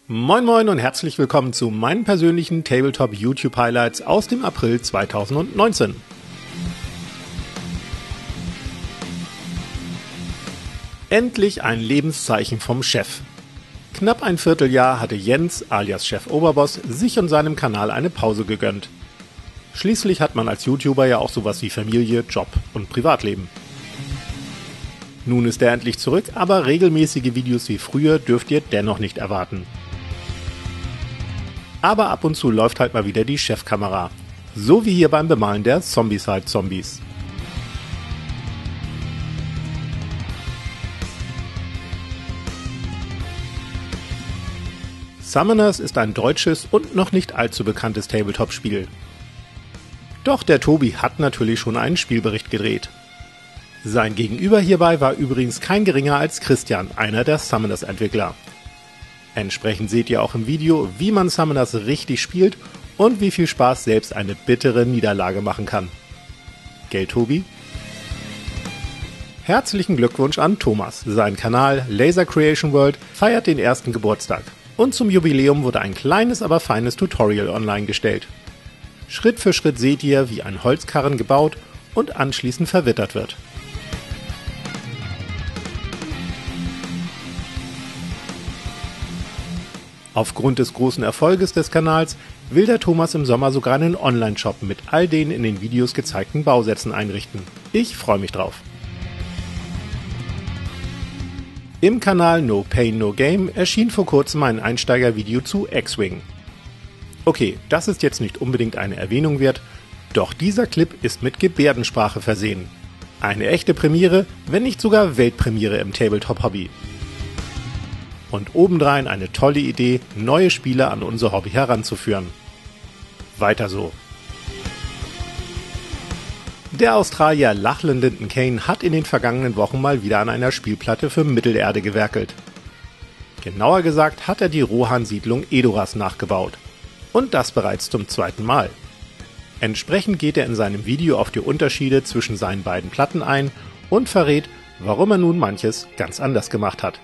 Moin Moin und herzlich willkommen zu meinen persönlichen Tabletop YouTube Highlights aus dem April 2019. Endlich ein Lebenszeichen vom Chef. Knapp ein Vierteljahr hatte Jens, alias Chef Oberboss, sich und seinem Kanal eine Pause gegönnt. Schließlich hat man als YouTuber ja auch sowas wie Familie, Job und Privatleben. Nun ist er endlich zurück, aber regelmäßige Videos wie früher dürft ihr dennoch nicht erwarten. Aber ab und zu läuft halt mal wieder die Chefkamera. So wie hier beim Bemalen der Zombicide Zombies. Summoners ist ein deutsches und noch nicht allzu bekanntes Tabletop-Spiel. Doch der Tobi hat natürlich schon einen Spielbericht gedreht. Sein Gegenüber hierbei war übrigens kein geringer als Christian, einer der Summoners-Entwickler. Entsprechend seht ihr auch im Video, wie man Summoners richtig spielt und wie viel Spaß selbst eine bittere Niederlage machen kann. Gell, Tobi? Herzlichen Glückwunsch an Thomas. Sein Kanal Laser Creation World feiert den ersten Geburtstag. Und zum Jubiläum wurde ein kleines, aber feines Tutorial online gestellt. Schritt für Schritt seht ihr, wie ein Holzkarren gebaut und anschließend verwittert wird. Aufgrund des großen Erfolges des Kanals will der Thomas im Sommer sogar einen Online-Shop mit all den in den Videos gezeigten Bausätzen einrichten. Ich freue mich drauf. Im Kanal No Pain No Game erschien vor kurzem ein Einsteigervideo zu X-Wing. Okay, das ist jetzt nicht unbedingt eine Erwähnung wert, doch dieser Clip ist mit Gebärdensprache versehen. Eine echte Premiere, wenn nicht sogar Weltpremiere im Tabletop-Hobby. Und obendrein eine tolle Idee, neue Spieler an unser Hobby heranzuführen. Weiter so. Der Australier Lachlan Linton Kane hat in den vergangenen Wochen mal wieder an einer Spielplatte für Mittelerde gewerkelt. Genauer gesagt hat er die Rohan-Siedlung Edoras nachgebaut. Und das bereits zum zweiten Mal. Entsprechend geht er in seinem Video auf die Unterschiede zwischen seinen beiden Platten ein und verrät, warum er nun manches ganz anders gemacht hat.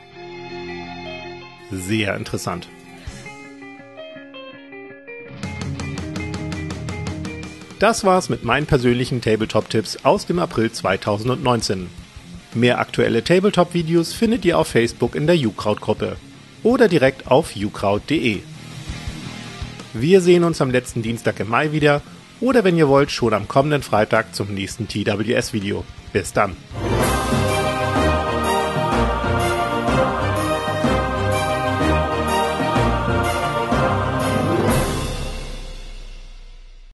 Sehr interessant. Das war's mit meinen persönlichen Tabletop-Tipps aus dem April 2019. Mehr aktuelle Tabletop-Videos findet ihr auf Facebook in der uCrowd-Gruppe oder direkt auf uCrowd.de. Wir sehen uns am letzten Dienstag im Mai wieder oder wenn ihr wollt schon am kommenden Freitag zum nächsten TWS-Video. Bis dann!